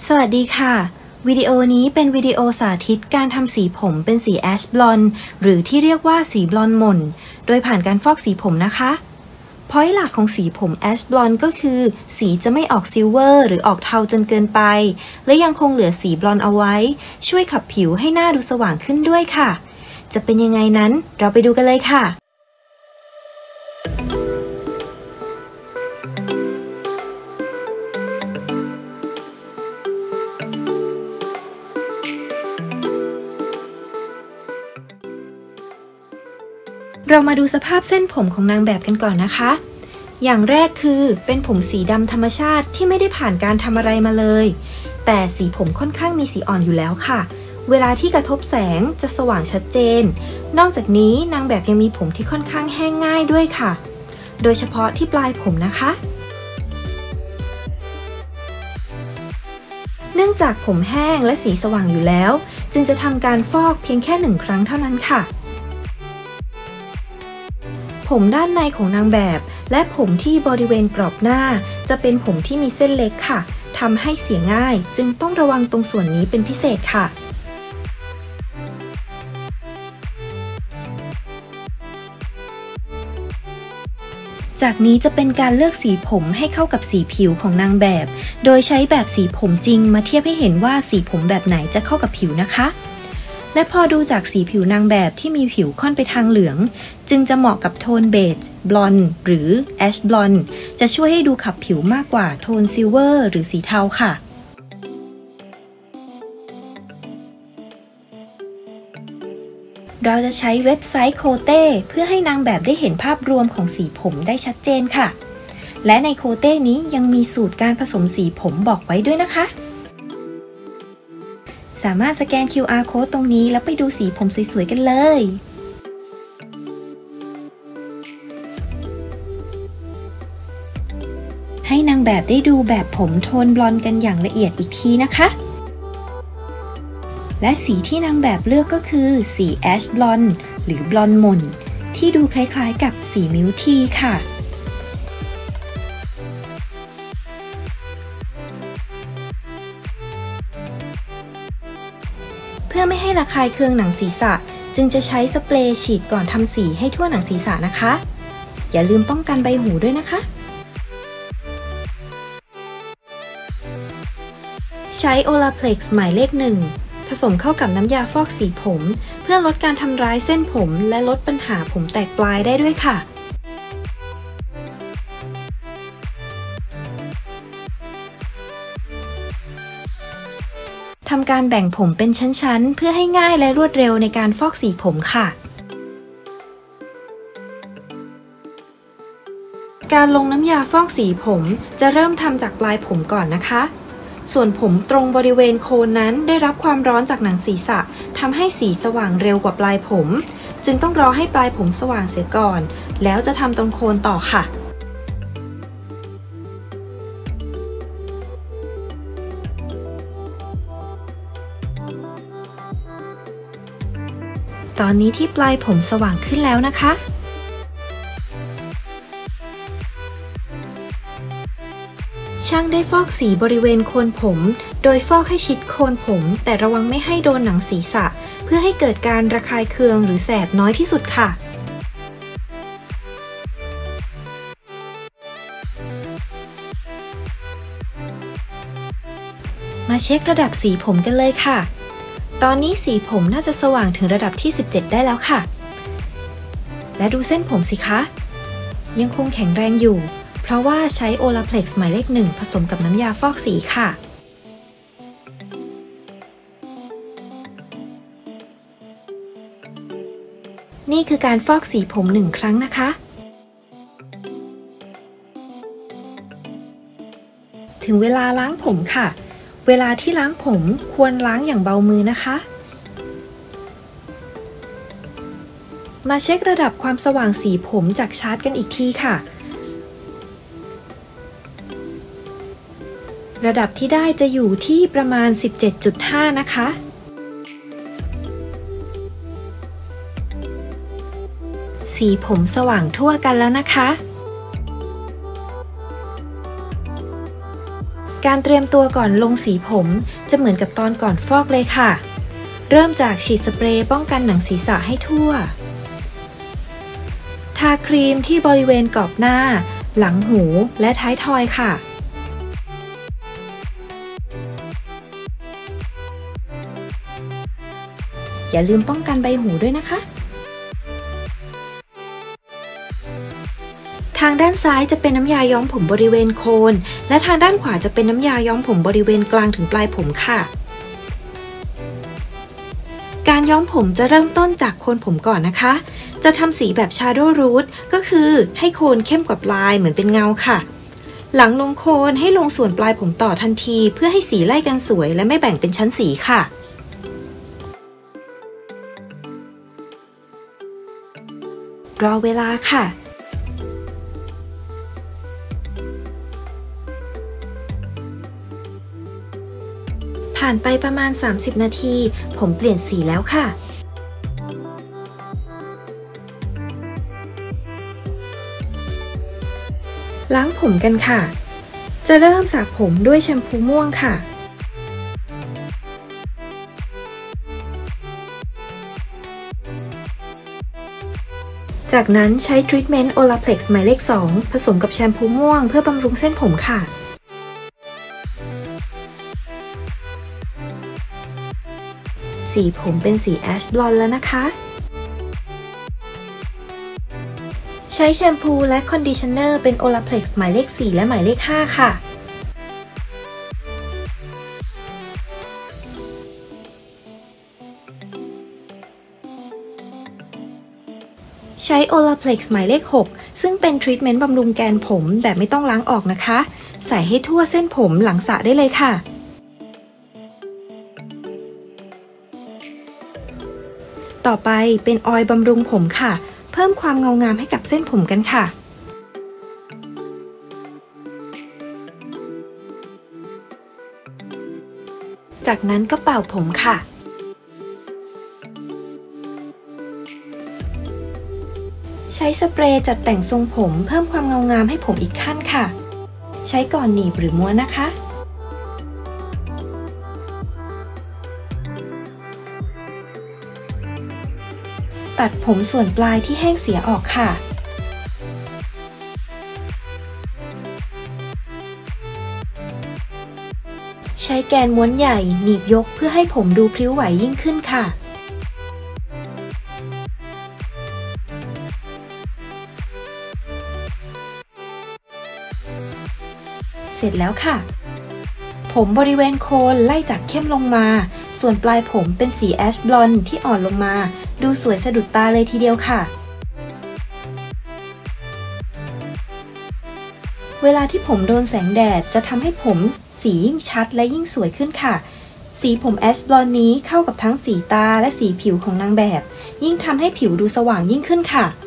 สวัสดีค่ะวิดีโอนี้เป็นวิดีโอสาธิตการทำสีผมเป็นสีแอชบลอนด์หรือที่เรียกว่าสีบลอนด์หม่นโดยผ่านการฟอกสีผมนะคะพอยต์หลักของสีผมแอชบลอนด์ก็คือสีจะไม่ออกซิลเวอร์หรือออกเทาจนเกินไปและยังคงเหลือสีบลอนด์เอาไว้ช่วยขับผิวให้หน้าดูสว่างขึ้นด้วยค่ะจะเป็นยังไงนั้นเราไปดูกันเลยค่ะเรามาดูสภาพเส้นผมของนางแบบกันก่อนนะคะ อย่างแรกคือเป็นผมสีดำธรรมชาติที่ไม่ได้ผ่านการทำอะไรมาเลย แต่สีผมค่อนข้างมีสีอ่อนอยู่แล้วค่ะ เวลาที่กระทบแสงจะสว่างชัดเจน นอกจากนี้นางแบบยังมีผมที่ค่อนข้างแห้งง่ายด้วยค่ะ โดยเฉพาะที่ปลายผมนะคะ เนื่องจากผมแห้งและสีสว่างอยู่แล้วจึงจะทำการฟอกเพียงแค่1 ครั้งเท่านั้นค่ะผมด้านในของนางแบบและผมที่บริเวณกรอบหน้าจะเป็นผมที่มีเส้นเล็กค่ะทำให้เสียง่ายจึงต้องระวังตรงส่วนนี้เป็นพิเศษค่ะจากนี้จะเป็นการเลือกสีผมให้เข้ากับสีผิวของนางแบบโดยใช้แบบสีผมจริงมาเทียบให้เห็นว่าสีผมแบบไหนจะเข้ากับผิวนะคะและพอดูจากสีผิวนางแบบที่มีผิวค่อนไปทางเหลืองจึงจะเหมาะกับโทนเบจบลอนด์หรือแอชบลอนด์จะช่วยให้ดูขับผิวมากกว่าโทนซิลเวอร์หรือสีเทาค่ะเราจะใช้เว็บไซต์โคเต้เพื่อให้นางแบบได้เห็นภาพรวมของสีผมได้ชัดเจนค่ะและในโคเต้นี้ยังมีสูตรการผสมสีผมบอกไว้ด้วยนะคะสามารถสแกน QR Code ตรงนี้แล้วไปดูสีผมสวยๆกันเลยให้นางแบบได้ดูแบบผมโทนบลอนด์กันอย่างละเอียดอีกทีนะคะและสีที่นางแบบเลือกก็คือสีแอชบลอนด์หรือบลอนด์หม่นที่ดูคล้ายๆกับสีมิลทีค่ะเพื่อไม่ให้ระคายเคืองหนังศีรษะจึงจะใช้สเปรย์ฉีดก่อนทำสีให้ทั่วหนังศีรษะนะคะอย่าลืมป้องกันใบหูด้วยนะคะใช้ Olaplex หมายเลข 1ผสมเข้ากับน้ำยาฟอกสีผมเพื่อลดการทำร้ายเส้นผมและลดปัญหาผมแตกปลายได้ด้วยค่ะทำการแบ่งผมเป็นชั้นๆเพื่อให้ง่ายและรวดเร็วในการฟอกสีผมค่ะการลงน้ำยาฟอกสีผมจะเริ่มทำจากปลายผมก่อนนะคะส่วนผมตรงบริเวณโคนนั้นได้รับความร้อนจากหนังศีรษะทำให้สีสว่างเร็วกว่าปลายผมจึงต้องรอให้ปลายผมสว่างเสียก่อนแล้วจะทำตรงโคนต่อค่ะตอนนี้ที่ปลายผมสว่างขึ้นแล้วนะคะช่างได้ฟอกสีบริเวณโคนผมโดยฟอกให้ชิดโคนผมแต่ระวังไม่ให้โดนหนังศีรษะเพื่อให้เกิดการระคายเคืองหรือแสบน้อยที่สุดค่ะมาเช็คระดับสีผมกันเลยค่ะตอนนี้สีผมน่าจะสว่างถึงระดับที่17ได้แล้วค่ะและดูเส้นผมสิคะยังคงแข็งแรงอยู่เพราะว่าใช้ Olaplex หมายเลข 1ผสมกับน้ำยาฟอกสีค่ะนี่คือการฟอกสีผม1 ครั้งนะคะถึงเวลาล้างผมค่ะเวลาที่ล้างผมควรล้างอย่างเบามือนะคะมาเช็คระดับความสว่างสีผมจากชาร์ตกันอีกทีค่ะระดับที่ได้จะอยู่ที่ประมาณ 17.5 นะคะสีผมสว่างทั่วกันแล้วนะคะการเตรียมตัวก่อนลงสีผมจะเหมือนกับตอนก่อนฟอกเลยค่ะเริ่มจากฉีดสเปรย์ป้องกันหนังศีรษะให้ทั่วทาครีมที่บริเวณกรอบหน้าหลังหูและท้ายทอยค่ะอย่าลืมป้องกันใบหูด้วยนะคะทางด้านซ้ายจะเป็นน้ำยาย้อมผมบริเวณโคนและทางด้านขวาจะเป็นน้ำยาย้อมผมบริเวณกลางถึงปลายผมค่ะการย้อมผมจะเริ่มต้นจากโคนผมก่อนนะคะจะทำสีแบบ Shadow Root ก็คือให้โคนเข้มกว่าปลายเหมือนเป็นเงาค่ะหลังลงโคนให้ลงส่วนปลายผมต่อทันทีเพื่อให้สีไล่กันสวยและไม่แบ่งเป็นชั้นสีค่ะรอเวลาค่ะผ่านไปประมาณ30นาทีผมเปลี่ยนสีแล้วค่ะล้างผมกันค่ะจะเริ่มสระผมด้วยแชมพูม่วงค่ะจากนั้นใช้ทรีทเมนต์ Olaplex หมายเลข 2ผสมกับแชมพูม่วงเพื่อบำรุงเส้นผมค่ะสีผมเป็นสีแอชบลอนด์แล้วนะคะใช้แชมพูและคอนดิชเนอร์เป็น Olaplex หมายเลข 4และหมายเลข 5ค่ะใช้ Olaplex หมายเลข 6ซึ่งเป็นทรีทเมนต์บำรุงแกนผมแบบไม่ต้องล้างออกนะคะใส่ให้ทั่วเส้นผมหลังสระได้เลยค่ะต่อไปเป็นออยล์บำรุงผมค่ะเพิ่มความเงางามให้กับเส้นผมกันค่ะจากนั้นก็เป่าผมค่ะใช้สเปรย์จัดแต่งทรงผมเพิ่มความเงางามให้ผมอีกขั้นค่ะใช้ก่อนหนีบหรือม้วนนะคะตัดผมส่วนปลายที่แห้งเสียออกค่ะใช้แกนม้วนใหญ่หนีบยกเพื่อให้ผมดูพลิ้วไหวยิ่งขึ้นค่ะเสร็จแล้วค่ะผมบริเวณโคนไล่จากเข้มลงมาส่วนปลายผมเป็นสีแอชบลอนด์ที่อ่อนลงมาดูสวยสะดุดตาเลยทีเดียวค่ะเวลาที่ผมโดนแสงแดดจะทำให้ผมสียิ่งชัดและยิ่งสวยขึ้นค่ะสีผมแอชบลอนด์นี้เข้ากับทั้งสีตาและสีผิวของนางแบบยิ่งทำให้ผิวดูสว่างยิ่งขึ้นค่ะ